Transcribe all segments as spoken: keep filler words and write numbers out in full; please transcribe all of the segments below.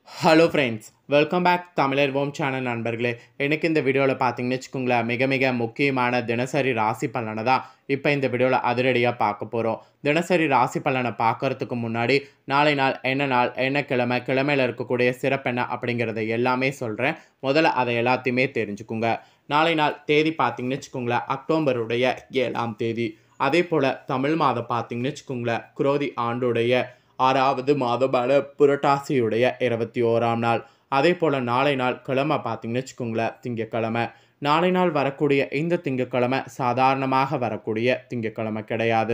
Hello friends, welcome back தமிழர் ஓம் channel நண்பர்களே. எனக்கு இந்த வீடியோவில் பார்த்தீங்கன்னு வச்சுக்கோங்களேன், மிக மிக முக்கியமான தினசரி ராசி பலனை தான் இப்போ இந்த வீடியோவில் அதிரடியாக பார்க்க போகிறோம். தினசரி ராசி பலனை பார்க்கறதுக்கு முன்னாடி நாளை நாள் என்ன நாள், என்ன கிழமை, கிழமையில் இருக்கக்கூடிய சிறப்பென்ன அப்படிங்கிறத எல்லாமே சொல்கிறேன். முதல்ல அதை எல்லாத்தையுமே தெரிஞ்சுக்குங்க. நாளை நாள் தேதி பார்த்தீங்கன்னு வச்சுக்கோங்களேன், அக்டோபருடைய ஏழாம் தேதி. அதே போல் தமிழ் மாதம் பார்த்தீங்கன்னு வச்சுக்கோங்களேன், குரோதி ஆண்டுடைய ஆறாவது மாதமான புரட்டாசியுடைய இருபத்தி ஓராம் நாள். அதே போல் நாளை நாள் கிழமை பார்த்தீங்கன்னு வச்சுக்கோங்களேன், திங்கக்கிழமை. நாளை நாள் வரக்கூடிய இந்த திங்கக்கிழமை சாதாரணமாக வரக்கூடிய திங்கக்கிழமை கிடையாது.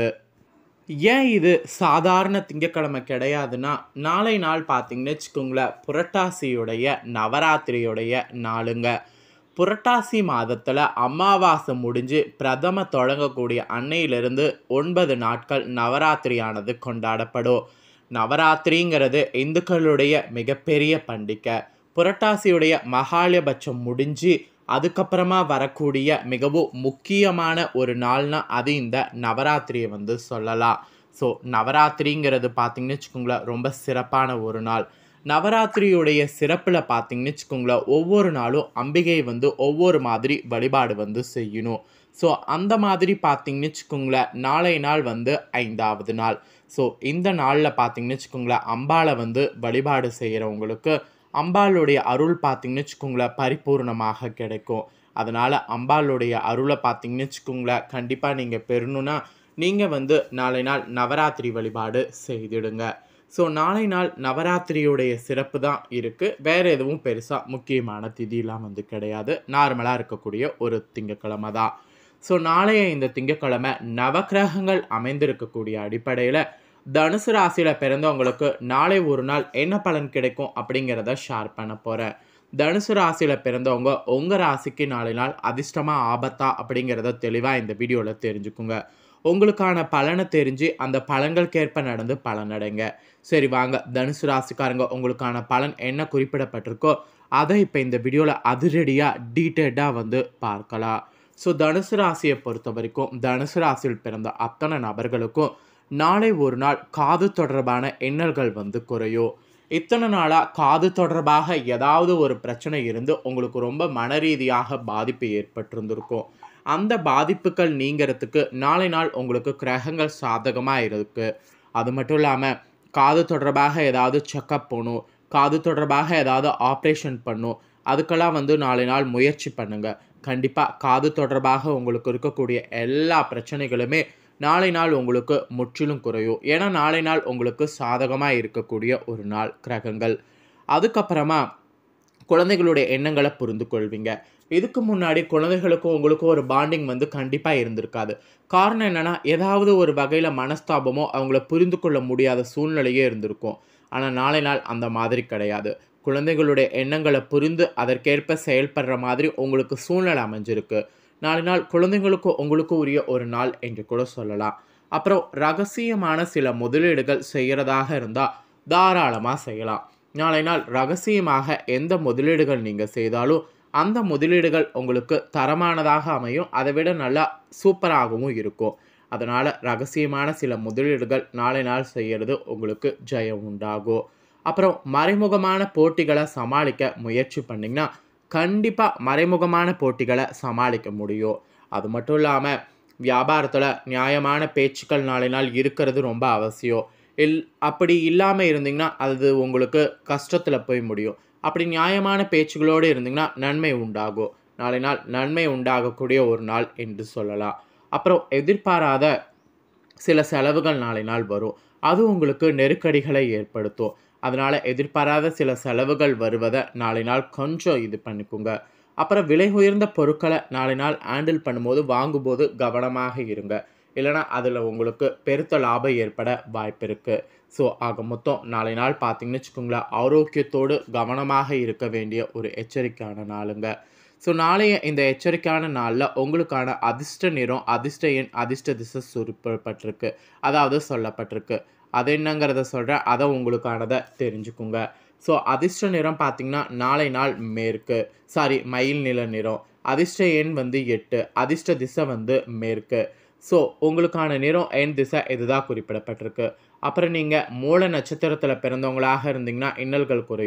ஏன் இது சாதாரண திங்கக்கிழமை கிடையாதுன்னா, நாளை நாள் பார்த்தீங்கன்னு வச்சுக்கோங்களேன், புரட்டாசியுடைய நவராத்திரியுடைய நாளுங்க. புரட்டாசி மாதத்தில் அமாவாசை முடிஞ்சு பிரதம தொடங்கக்கூடிய அன்னையிலிருந்து ஒன்பது நாட்கள் நவராத்திரியானது கொண்டாடப்படும். நவராத்திரிங்கிறது இந்துக்களுடைய மிகப்பெரிய பண்டிகை. புரட்டாசியுடைய மகாலயபட்சம் முடிஞ்சு அதுக்கப்புறமா வரக்கூடிய மிகவும் முக்கியமான ஒரு நாள்னா அது இந்த நவராத்திரியை வந்து சொல்லலாம். ஸோ நவராத்திரிங்கிறது பார்த்திங்கன்னு வச்சுக்கோங்களேன், ரொம்ப சிறப்பான ஒரு நாள். நவராத்திரியுடைய சிறப்பில் பார்த்திங்கன்னு வச்சுக்கோங்களேன், ஒவ்வொரு நாளும் அம்பிகை வந்து ஒவ்வொரு மாதிரி வழிபாடு வந்து செய்யணும். ஸோ அந்த மாதிரி பார்த்திங்கன்னு வச்சுக்கோங்களேன், நாளை நாள் வந்து ஐந்தாவது நாள். ஸோ இந்த நாளில் பார்த்திங்கன்னு வச்சுக்கோங்களேன், அம்பாளை வந்து வழிபாடு செய்கிறவங்களுக்கு அம்பாளுடைய அருள் பார்த்திங்கன்னு வச்சுக்கோங்களேன் பரிபூர்ணமாக கிடைக்கும். அதனால் அம்பாளுடைய அருளை பார்த்திங்கன்னு வச்சுக்கோங்களேன், கண்டிப்பாக நீங்கள் பெறணுன்னா நீங்கள் வந்து நாளை நாள் நவராத்திரி வழிபாடு செய்திடுங்க. ஸோ நாளை நாள் நவராத்திரியுடைய சிறப்பு தான் இருக்குது. வேறு எதுவும் பெருசாக முக்கியமான திதியெலாம் வந்து கிடையாது. நார்மலாக இருக்கக்கூடிய ஒரு திங்கக்கிழமை தான். ஸோ நாளைய இந்த திங்கக்கிழமை நவக்கிரகங்கள் அமைந்திருக்கக்கூடிய அடிப்படையில் தனுசு ராசியில் பிறந்தவங்களுக்கு நாளை ஒரு நாள் என்ன பலன் கிடைக்கும் அப்படிங்கிறத ஷேர் பண்ண போகிறேன். தனுசு ராசியில் பிறந்தவங்க உங்கள் ராசிக்கு நாளை நாள் அதிர்ஷ்டமாக ஆபத்தா அப்படிங்கிறத தெளிவாக இந்த வீடியோவில் தெரிஞ்சுக்குங்க. உங்களுக்கான பலனை தெரிஞ்சு அந்த பலன்களுக்கேற்ப நடந்து பலனடைங்க. சரி வாங்க, தனுசு ராசிக்காரங்க உங்களுக்கான பலன் என்ன குறிப்பிடப்பட்டிருக்கோ அதை இப்போ இந்த வீடியோவில் அதிரடியாக டீட்டெயில்டாக வந்து பார்க்கலாம். ஸோ தனுசு ராசியை பொறுத்த வரைக்கும் தனுசு ராசியில் பிறந்த அத்தனை நபர்களுக்கும் நாளை ஒரு நாள் காது தொடர்பான எண்ணல்கள் வந்து குறையும். இத்தனை நாளாக காது தொடர்பாக ஏதாவது ஒரு பிரச்சனை இருந்து உங்களுக்கு ரொம்ப மன ரீதியாக பாதிப்பு ஏற்பட்டிருந்திருக்கும். அந்த பாதிப்புகள் நீங்கிறதுக்கு நாளை நாள் உங்களுக்கு கிரகங்கள் சாதகமாக இருக்குது. அது மட்டும் இல்லாமல் காது தொடர்பாக ஏதாவது செக்கப் போகணும், காது தொடர்பாக ஏதாவது ஆப்ரேஷன் பண்ணும், அதுக்கெல்லாம் வந்து நாளை நாள் முயற்சி பண்ணுங்கள். கண்டிப்பாக காது தொடர்பாக உங்களுக்கு இருக்கக்கூடிய எல்லா பிரச்சனைகளுமே நாளை நாள் உங்களுக்கு முற்றிலும் குறையும். ஏன்னா நாளை நாள் உங்களுக்கு சாதகமாக இருக்கக்கூடிய ஒரு நாள் கிரகங்கள். அதுக்கப்புறமா குழந்தைகளுடைய எண்ணங்களை புரிந்து கொள்வீங்க. இதுக்கு முன்னாடி குழந்தைகளுக்கும் உங்களுக்கும் ஒரு பாண்டிங் வந்து கண்டிப்பாக இருந்திருக்காது. காரணம் என்னென்னா, ஏதாவது ஒரு வகையில் மனஸ்தாபமோ அவங்கள புரிந்து கொள்ள முடியாத சூழ்நிலையே இருந்திருக்கும். ஆனால் நாளை நாள் அந்த மாதிரி கிடையாது. குழந்தைகளுடைய எண்ணங்களை புரிந்து அதற்கேற்ப செயல்படுற மாதிரி உங்களுக்கு சூழ்நிலை அமைஞ்சிருக்கு. நாளை நாள் குழந்தைங்களுக்கும் உங்களுக்கும் உரிய ஒரு நாள் என்று கூட சொல்லலாம். அப்புறம் ரகசியமான சில முதலீடுகள் செய்கிறதாக இருந்தால் தாராளமாக செய்யலாம். நாளை நாள் ரகசியமாக எந்த முதலீடுகள் நீங்கள் செய்தாலும் அந்த முதலீடுகள் உங்களுக்கு தரமானதாக அமையும், அதை விட நல்லா சூப்பராகவும் இருக்கும். அதனால் ரகசியமான சில முதலீடுகள் நாளை நாள் செய்கிறது உங்களுக்கு ஜெயம் உண்டாகும். அப்புறம் மறைமுகமான போட்டிகளை சமாளிக்க முயற்சி பண்ணிங்கன்னா கண்டிப்பாக மறைமுகமான போட்டிகளை சமாளிக்க முடியும். அது மட்டும் இல்லாமல் வியாபாரத்தில் நியாயமான பேச்சுக்கள் நாளை நாள் இருக்கிறது ரொம்ப அவசியம். இல் அப்படி இல்லாமல் இருந்தீங்கன்னா அது உங்களுக்கு கஷ்டத்தில் போய் முடியும். அப்படி நியாயமான பேச்சுகளோடு இருந்தீங்கன்னா நன்மை உண்டாகும். நாளை நாள் நன்மை உண்டாகக்கூடிய ஒரு நாள் என்று சொல்லலாம். அப்புறம் எதிர்பாராத சில செலவுகள் நாளை நாள் வரும். அது உங்களுக்கு நெருக்கடிகளை ஏற்படுத்தும். அதனால் எதிர்பாராத சில செலவுகள் வருவதை நாளை நாள் கொஞ்சம் இது பண்ணிக்கோங்க. அப்புறம் விலை உயர்ந்த பொருட்களை நாளை நாள் ஹேண்டில் பண்ணும்போது வாங்கும்போது கவனமாக இருங்க. இல்லைனா அதில் உங்களுக்கு பெருத்த லாபம் ஏற்பட வாய்ப்பு இருக்குது. ஸோ ஆக மொத்தம் நாளை நாள் பார்த்திங்கன்னு வச்சுக்கோங்களேன், ஆரோக்கியத்தோடு கவனமாக இருக்க வேண்டிய ஒரு எச்சரிக்கையான நாளுங்க. ஸோ நாளைய இந்த எச்சரிக்கையான நாளில் உங்களுக்கான அதிர்ஷ்ட நிறம், அதிர்ஷ்ட எண், அதிர்ஷ்ட திசை குறிப்பிடப்பட்டிருக்கு, அதாவது சொல்லப்பட்டிருக்கு. அது என்னங்கிறத சொல்கிறேன், அதை உங்களுக்கானதை தெரிஞ்சுக்குங்க. ஸோ அதிர்ஷ்ட நிறம் பார்த்திங்கன்னா நாளை நாள் மேற்கு, சாரி மயில் நில நிறம். அதிர்ஷ்ட எண் வந்து எட்டு, அதிர்ஷ்ட திசை வந்து மேற்கு. ஸோ உங்களுக்கான நிறம் எண் திசை இதுதான் குறிப்பிடப்பட்டிருக்கு. அப்புறம் நீங்கள் மூல நட்சத்திரத்தில் பிறந்தவங்களாக இருந்தீங்கன்னா இன்னல்கள் குறையும்.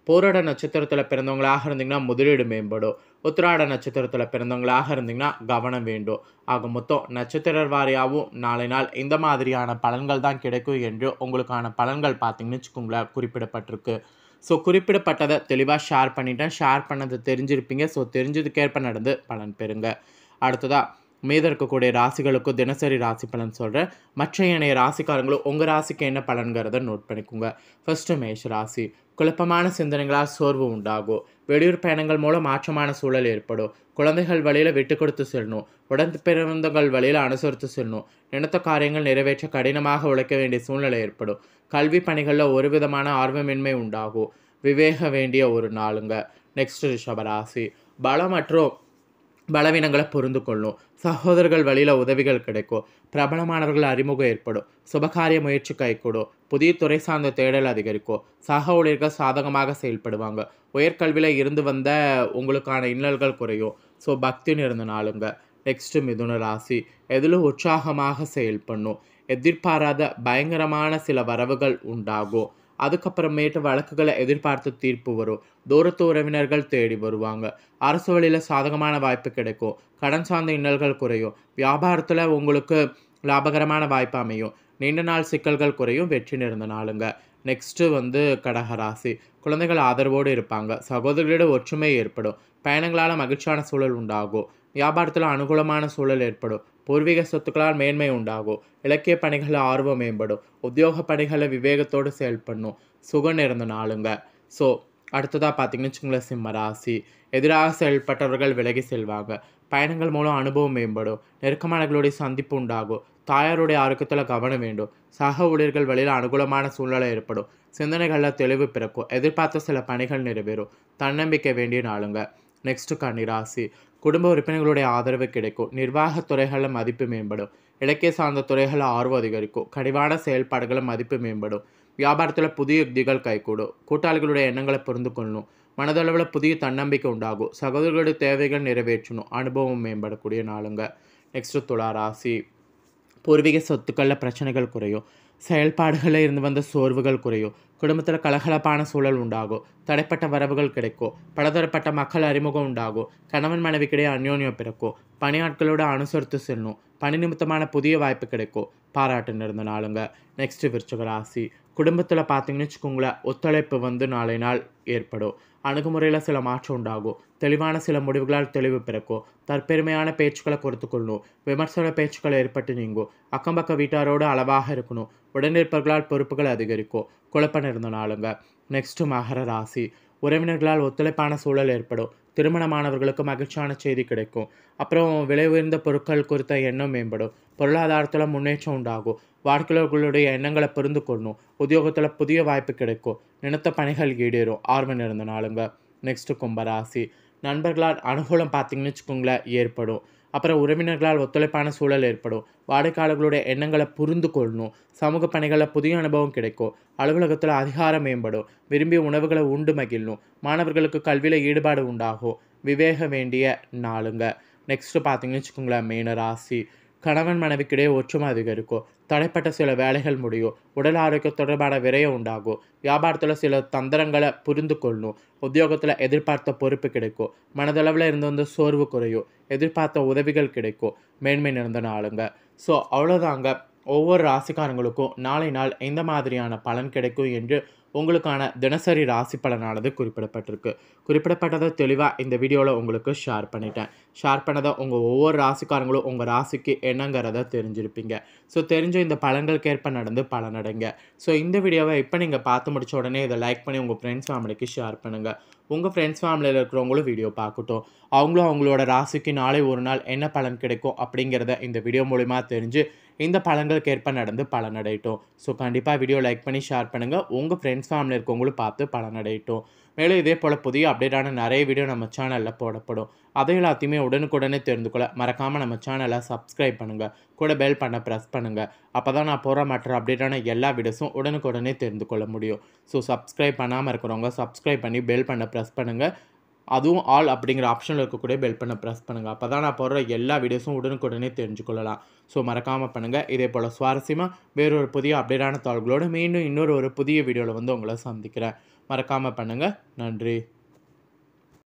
போராட நட்சத்திரத்தில் பிறந்தவங்களாக இருந்தீங்கன்னா முதலீடு மேம்படும். உத்திராட நட்சத்திரத்தில் பிறந்தவங்களாக இருந்தீங்கன்னா கவனம் வேண்டும். ஆக மொத்தம் நட்சத்திர வாரியாகவும் நாளை நாள் இந்த மாதிரியான பலன்கள் தான் கிடைக்கும் என்று உங்களுக்கான பலன்கள் பார்த்தீங்கன்னு வச்சுக்கோங்களேன் குறிப்பிடப்பட்டிருக்கு. ஸோ குறிப்பிடப்பட்டதை தெளிவாக ஷேர் பண்ணிட்டேன். ஷேர் பண்ணதை தெரிஞ்சிருப்பீங்க. ஸோ தெரிஞ்சதுக்கேற்ப நடந்து பலன் பெறுங்க. அடுத்ததாக மீதம் இருக்கக்கூடிய ராசிகளுக்கும் தினசரி ராசி பலன் சொல்கிறேன். மற்ற இணைய ராசிக்காரங்களும் உங்கள் ராசிக்கு என்ன பலன்கிறத நோட் பண்ணிக்கோங்க. ஃபர்ஸ்ட்டு மேஷ ராசி. குழப்பமான சிந்தனைகளால் சோர்வு உண்டாகும். வெளியூர் பயணங்கள் மூலம் மாற்றமான சூழல் ஏற்படும். குழந்தைகள் வழியில் விட்டு கொடுத்து செல்லணும். உடன் பிறந்தவங்கள் வழியில் அனுசரித்து செல்லணும். நினைத்த காரியங்கள் நிறைவேற்ற கடினமாக உழைக்க வேண்டிய சூழ்நிலை ஏற்படும். கல்வி பணிகளில் ஒரு விதமான ஆர்வமின்மை உண்டாகும். விவேக வேண்டிய ஒரு நாளுங்க. நெக்ஸ்ட் ரிஷபராசி. பலம் மற்றும் பலவீனங்களை புரிந்து கொள்ளும். சகோதரர்கள் வழியில் உதவிகள் கிடைக்கும். பிரபலமானவர்கள் அறிமுகம் ஏற்படும். சுபகாரிய முயற்சி கைகூடும். புதிய துறை சார்ந்த தேடல் அதிகரிக்கும். சக ஊழியர்கள் சாதகமாக செயல்படுவாங்க. உயர்கல்வியில் இருந்து வந்த உங்களுக்கான இன்னல்கள் குறையும். ஸோ பக்தி இருந்த நாளுங்க. நெக்ஸ்ட்டு மிதுன ராசி. எதிலும் உற்சாகமாக செயல்படணும். எதிர்பாராத பயங்கரமான சில வரவுகள் உண்டாகும். அதுக்கப்புறமேட்டு வழக்குகளை எதிர்பார்த்து தீர்ப்பு வரும். தூரத்து உறவினர்கள் தேடி வருவாங்க. அரசு வழியில் சாதகமான வாய்ப்பு கிடைக்கும். கடன் சார்ந்த இன்னல்கள் குறையும். வியாபாரத்தில் உங்களுக்கு லாபகரமான வாய்ப்பு அமையும். நீண்ட நாள் சிக்கல்கள் குறையும். வெற்றி நிறைந்த நாளுங்க. நெக்ஸ்ட்டு வந்து கடகராசி. குழந்தைகள் ஆதரவோடு இருப்பாங்க. சகோதரர்களிடம் ஒற்றுமை ஏற்படும். பயணங்களால் மகிழ்ச்சியான சூழல் உண்டாகும். வியாபாரத்தில் அனுகூலமான சூழல் ஏற்படும். பூர்வீக சொத்துக்களால் மேன்மை உண்டாகும். இலக்கிய பணிகளில் ஆர்வம் மேம்படும். உத்தியோக பணிகளை விவேகத்தோடு செயல்படணும். சுகம் நிறைந்த நாளுங்க. ஸோ அடுத்ததாக பார்த்தீங்கன்னு வச்சுங்களேன் சிம்ம ராசி. எதிராக செயல்பட்டவர்கள் விலகி செல்வாங்க. பயணங்கள் மூலம் அனுபவம் மேம்படும். நெருக்கமானவர்களுடைய சந்திப்பு உண்டாகும். தாயாருடைய ஆரோக்கியத்தில் கவனம் வேண்டும். சக ஊழியர்கள் வழியில் அனுகூலமான சூழ்நிலை ஏற்படும். சிந்தனைகளில் தெளிவு பிறக்கும். எதிர்பார்த்த சில பணிகள் நிறைவேறும். தன்னம்பிக்கை வேண்டிய நாளுங்க. நெக்ஸ்ட்டு கன்னிராசி. குடும்ப உறுப்பினர்களுடைய ஆதரவு கிடைக்கும். நிர்வாகத் துறைகளில் மதிப்பு மேம்படும். இலக்கிய சார்ந்த துறைகளில் ஆர்வம் அதிகரிக்கும். கனிவான செயல்பாடுகளில் மதிப்பு மேம்படும். வியாபாரத்தில் புதிய யுக்திகள் கைகூடும். கூட்டாளிகளுடைய எண்ணங்களை புரிந்து கொள்ளணும். மனதளவில் புதிய தன்னம்பிக்கை உண்டாகும். சகோதரர்களுடைய தேவைகள் நிறைவேற்றணும். அனுபவம் மேம்படக்கூடிய நாளுங்க. நெக்ஸ்ட்டு துலா ராசி. பூர்வீக சொத்துக்களில் பிரச்சனைகள் குறையும். செயல்பாடுகளில் இருந்து வந்த சோர்வுகள் குறையும். குடும்பத்தில் கலகலப்பான சூழல் உண்டாகும். தடைப்பட்ட வரவுகள் கிடைக்கும். பலதரப்பட்ட மக்கள் அறிமுகம் உண்டாகும். கணவன் மனைவிக்கிடையே அந்யோன்யம் பிறக்கும். பணியாட்களோடு அனுசரித்து செல்லணும். பணி நிமித்தமான புதிய வாய்ப்பு கிடைக்கும். பாராட்டு நிறைந்த நாளுங்க. நெக்ஸ்ட்டு விருச்சிக ராசி. குடும்பத்தில் பார்த்தீங்கன்னு வச்சுக்கோங்களேன் ஒத்துழைப்பு வந்து நாளை நாள் ஏற்படும். அணுகுமுறையில் சில மாற்றம் உண்டாகும். தெளிவான சில முடிவுகளால் தெளிவு பிறக்கும். தற்பெருமையான பேச்சுக்களை கொடுத்து கொள்ளணும். விமர்சன பேச்சுக்கள் ஏற்பட்டு நீங்கும். அக்கம்பக்க வீட்டாரோடு அளவாக இருக்கணும். உடனிருப்பவர்களால் பொறுப்புகள் அதிகரிக்கும். குழப்பம் இருந்த நாளுங்க. நெக்ஸ்ட்டு மகர ராசி. உறவினர்களால் ஒத்துழைப்பான சூழல் ஏற்படும். திருமணமானவர்களுக்கு மகிழ்ச்சியான செய்தி கிடைக்கும். அப்புறம் விலை உயர்ந்த பொருட்கள் குறித்த எண்ணம் மேம்படும். பொருளாதாரத்தில் முன்னேற்றம் உண்டாகும். வாடிக்கையாளர்களுடைய எண்ணங்களை புரிந்து கொள்ளணும். உத்தியோகத்தில் புதிய வாய்ப்பு கிடைக்கும். நினைத்த பணிகள் ஈடேறும். ஆர்வம் இருந்த நாளுங்க. நெக்ஸ்ட்டு கும்பராசி. நண்பர்களால் அனுகூலம் பார்த்தீங்கன்னு வச்சுக்கோங்களேன் ஏற்படும். அப்புறம் உறவினர்களால் ஒத்துழைப்பான சூழல் ஏற்படும். வாடிக்கையாளர்களுடைய எண்ணங்களை புரிந்து கொள்ளணும். சமூக பணிகளில் புதிய அனுபவம் கிடைக்கும். அலுவலகத்தில் அதிகாரம் மேம்படும். விரும்பிய உணவுகளை உண்டு மகிழணும். மாணவர்களுக்கு கல்வியில் ஈடுபாடு உண்டாகும். விவேக வேண்டிய நாளுங்க. நெக்ஸ்ட்டு பார்த்தீங்கன்னு வச்சுக்கோங்களேன் மீனராசி. கணவன் மனைவிக்கிடையே ஒற்றுமை அதிகரிக்கும். தடைப்பட்ட சில வேலைகள் முடியும். உடல் ஆரோக்கிய தொடர்பான விரயம் உண்டாகும். வியாபாரத்தில் சில தந்திரங்களை புரிந்து கொள்ளணும். உத்தியோகத்தில் எதிர்பார்த்த பொறுப்பு கிடைக்கும். மனதளவில் இருந்து வந்து சோர்வு குறையும். எதிர்பார்த்த உதவிகள் கிடைக்கும். மேன்மை நிறைந்த நாளுங்க. ஸோ அவ்வளோதாங்க. ஒவ்வொரு ராசிக்காரங்களுக்கும் நாளை நாள் எந்த மாதிரியான பலன் கிடைக்கும் என்று உங்களுக்கான தினசரி ராசி பலனானது குறிப்பிடப்பட்டிருக்கு. குறிப்பிடப்பட்டதை தெளிவாக இந்த வீடியோவில் உங்களுக்கு ஷேர் பண்ணிட்டேன். ஷேர் பண்ணதை உங்கள் ஒவ்வொரு ராசிக்காரங்களும் உங்கள் ராசிக்கு என்னங்கிறத தெரிஞ்சிருப்பீங்க. ஸோ தெரிஞ்ச இந்த பலன்களுக்கேற்ப நடந்து பலனடைங்க. ஸோ இந்த வீடியோவை இப்போ நீங்கள் பார்த்து முடிச்ச உடனே இதை லைக் பண்ணி உங்கள் ஃப்ரெண்ட்ஸ் ஃபேமிலிக்கு ஷேர் பண்ணுங்கள். உங்கள் ஃப்ரெண்ட்ஸ் ஃபேமிலியில் இருக்கிறவங்களும் வீடியோ பார்க்கட்டும். அவங்களும் அவங்களோட ராசிக்கு நாளை ஒரு நாள் என்ன பலன் கிடைக்கும் அப்படிங்கிறத இந்த வீடியோ மூலிமா தெரிஞ்சு இந்த பலன்களுக்கு ஏற்ப நடந்து பலனடையட்டும். ஸோ கண்டிப்பாக வீடியோ லைக் பண்ணி ஷேர் பண்ணுங்கள். உங்கள் ஃப்ரெண்ட்ஸ் ஃபேமிலி இருக்கவங்களும் பார்த்து பலனடையட்டும். மேலும் இதே போல் புதிய அப்டேட்டான நிறைய வீடியோ நம்ம சேனலில் போடப்படும். அதை எல்லாத்தையுமே உடனுக்குடனே தெரிந்து கொள்ள மறக்காமல் நம்ம சேனலை சப்ஸ்கிரைப் பண்ணுங்கள். கூட பெல் பண்ண ப்ரெஸ் பண்ணுங்கள். அப்போ தான் நான் போகிற மற்ற அப்டேட்டான எல்லா வீடியோஸும் உடனுக்குடனே தெரிந்து கொள்ள முடியும். ஸோ சப்ஸ்கிரைப் பண்ணாமல் இருக்கிறவங்க சப்ஸ்கிரைப் பண்ணி பெல் பண்ண ப்ரெஸ் பண்ணுங்கள். அதுவும் ஆல் அப்படிங்கிற ஆப்ஷனில் இருக்கக்கூடிய பெல் பண்ண ப்ரெஸ் பண்ணுங்கள். அப்போ தான் நான் போடுற எல்லா வீடியோஸும் உடனுக்குடனே தெரிஞ்சுக்கொள்ளலாம். ஸோ மறக்காமல் பண்ணுங்கள். இதே போல் சுவாரஸ்யமாக வேறொரு புதிய அப்டேட்டான தாள்களோடு மீண்டும் இன்னொரு ஒரு புதிய வீடியோவில் வந்து உங்களை சந்திக்கிறேன். மறக்காமல் பண்ணுங்கள். நன்றி.